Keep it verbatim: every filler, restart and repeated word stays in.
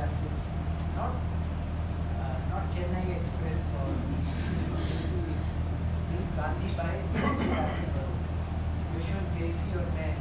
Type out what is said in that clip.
classics, not uh, not Chennai Express or Gandhi by Yashwant Kefi or मैं